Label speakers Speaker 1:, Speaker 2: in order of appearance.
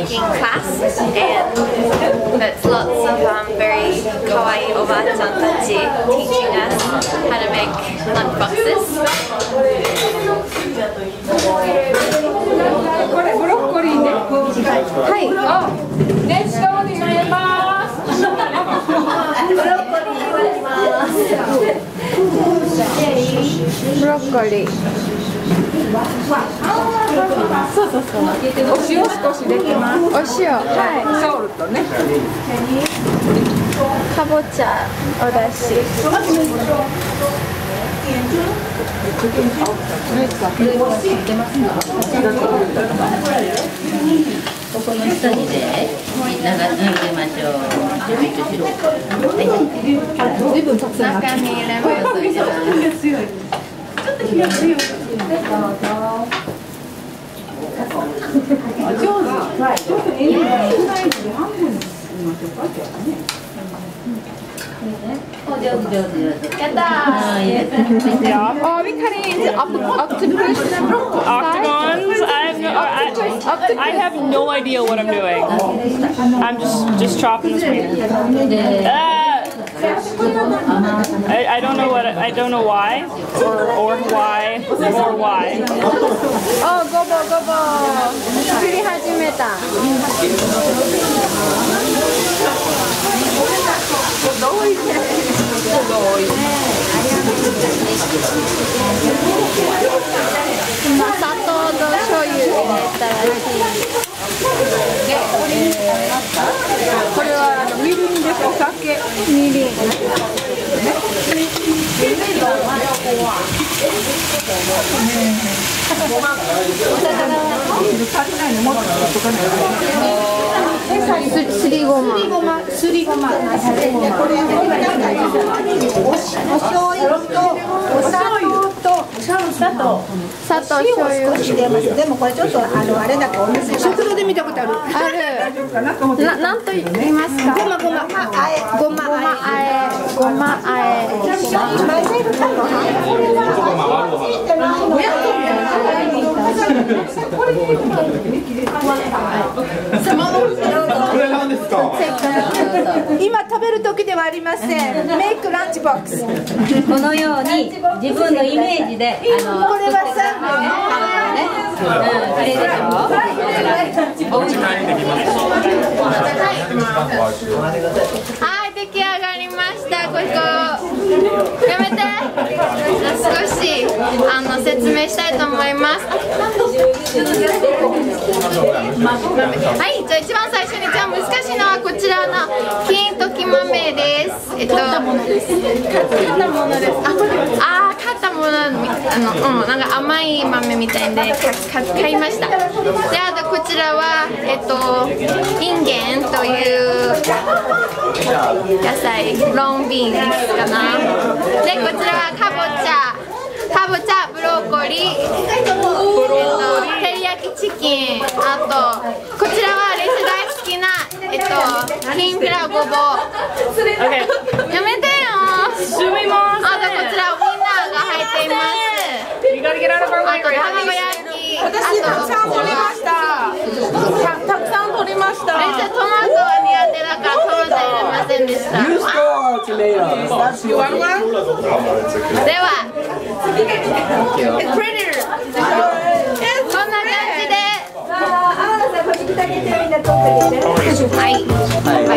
Speaker 1: making class, and that's lots of very kawaii oba-chan tachi teaching us how to make lunch boxes.
Speaker 2: これブロッコリーね。はい。熱湯に入れます。ブロッコリー入れます。ブロッコリー。そうそうそう。お塩少し入れてます。お塩。はい。ソウルとね。かぼちゃおだし。
Speaker 3: ここの下にね、抜いてましょう。
Speaker 1: 中身入れます。ちょっと火が強い。
Speaker 2: 上手。
Speaker 1: Are we cutting octopus?
Speaker 4: Octagons? I have no idea what I'm doing. I'm just chopping the screen. I don't know what I don't know why or why.
Speaker 1: Oh, gobo gobo. 作り始めた。砂糖と醤油入れたらしい。
Speaker 2: これはみりんです。お酒。
Speaker 1: みりん。すりごま。すりごま。お醤油とお砂糖。砂糖、醤油。
Speaker 5: でもこれちょっとあれだけお店食堂で見たことある。
Speaker 1: ある。なんと言いますか。ごまあえ。
Speaker 5: 今食べる時ではありません。メイクランチボックス。
Speaker 3: このように自分のイメージで
Speaker 5: これはさ、
Speaker 3: 綺麗でしょ。
Speaker 1: はい、出来上がりました。ここやめて。少し説明したいと思います。はい、じゃあ一番最初にじゃあ難しいのはこちらの金時豆です。買ったものです。買ったものなんか甘い豆みたいで買いました。で、あとこちらはインゲンという野菜、ロンビーンかな。で、こちらはかぼちゃ、ブロッコリー、照り焼きチキン、あとこちらはレス大好きなきんぴらごぼう。やめてよ。あとこちらウインナーが入っています。あと卵焼き。
Speaker 2: 私たくさん取りました。たくさん取りました。
Speaker 1: トマトは苦手だからトマト入れませんでした。ではこんな感じで。はい。